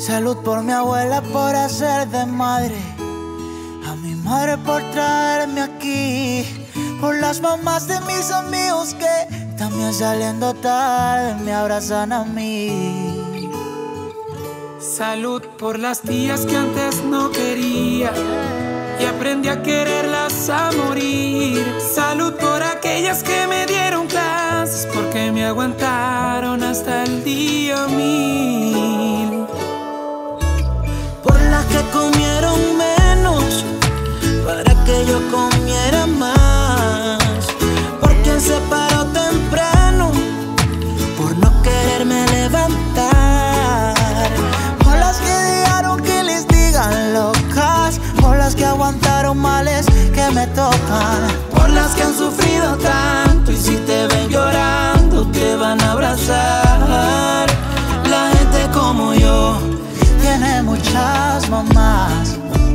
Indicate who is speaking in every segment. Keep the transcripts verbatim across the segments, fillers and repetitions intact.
Speaker 1: Salud por mi abuela por hacer de madre, a mi madre por traerme aquí, por las mamás de mis amigos que también saliendo tarde me abrazan a mí.
Speaker 2: Salud por las tías que antes no quería y aprendí a quererlas a morir. Salud por aquellas que me dieron clases, porque me aguantaron hasta el día mil.
Speaker 1: Por las que comieron menos para que yo comiera más, por quien se paró temprano por no quererme levantar, por las que dejaron que les digan locas, por las que aguantaron males que me tocan, por las que han sufrido tanto y si te ven llorando te van a abrazar. La gente como yo tiene muchas mamás.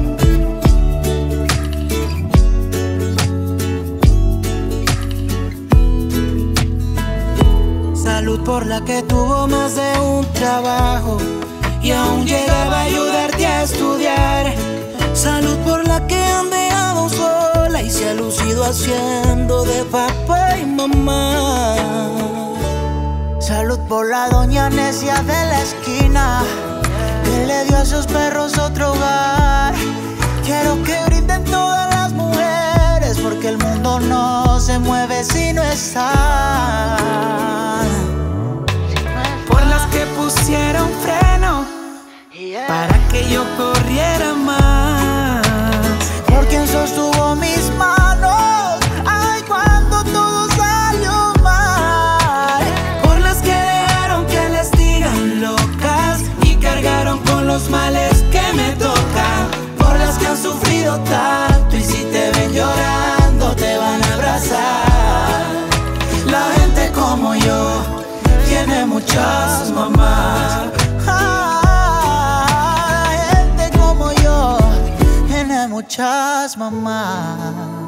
Speaker 1: Salud por la que tuvo más de un trabajo y aún llegaba a ayudarte a estudiar. Salud por la que han dejado sola y se ha lucido haciendo de papá y mamá. Salud por la doña necia de la esquina que le dio a sus perros otro hogar. Quiero que griten todas las mujeres, porque el mundo no se mueve si no está.
Speaker 2: Por las que pusieron freno para que yo corriera más,
Speaker 1: por quien sostuvo mis manos, ay, cuando todo salió mal.
Speaker 2: por las que dejaron que les digan locas y cargaron con los males que me tocan,
Speaker 1: Por las que han sufrido tanto y si te ven llorando te van a abrazar. La gente como yo tiene muchas mamás. Ah, la gente como yo tiene muchas mamás.